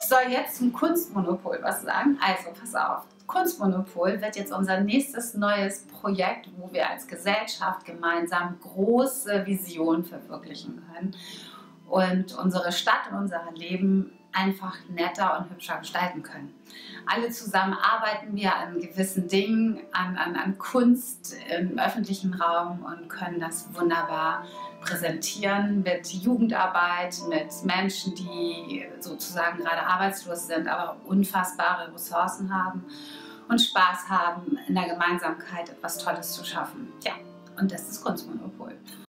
Ich soll jetzt zum Kunstmonopol was sagen. Also, pass auf. Kunstmonopol wird jetzt unser nächstes neues Projekt, wo wir als Gesellschaft gemeinsam große Visionen verwirklichen können und unsere Stadt und unser Leben einfach netter und hübscher gestalten können. Alle zusammen arbeiten wir an gewissen Dingen, an Kunst im öffentlichen Raum und können das wunderbar präsentieren mit Jugendarbeit, mit Menschen, die sozusagen gerade arbeitslos sind, aber unfassbare Ressourcen haben und Spaß haben, in der Gemeinsamkeit etwas Tolles zu schaffen. Ja, und das ist Kunstmonopol.